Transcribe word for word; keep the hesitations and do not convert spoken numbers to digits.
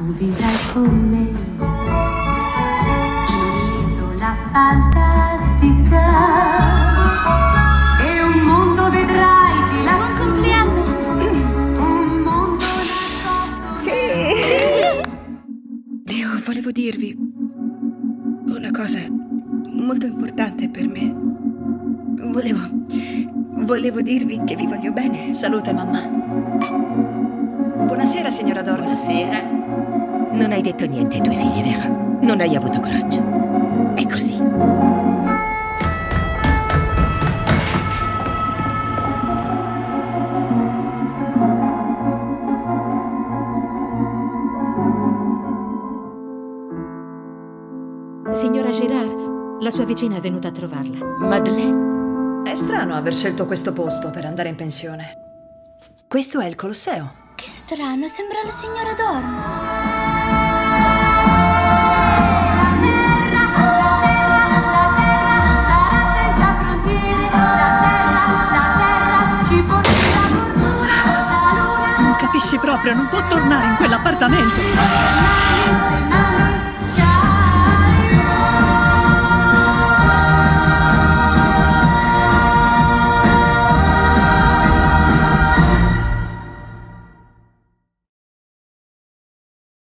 tu vivrai con me in un'isola fantastica e un mondo vedrai di lassù. Buon compleanno! Un mondo nascosto. Sì! Sì! Io volevo dirvi una cosa molto importante per me. Volevo... Volevo dirvi che vi voglio bene. Salute, mamma. Buonasera, signora Dorn. Buonasera. Non hai detto niente ai tuoi figli, vero? Non hai avuto coraggio. È così. Signora Girard, la sua vicina è venuta a trovarla. Madeleine? È strano aver scelto questo posto per andare in pensione. Questo è il Colosseo. Che strano, sembra la signora Dorn. Non capisci proprio, non può tornare in quell'appartamento.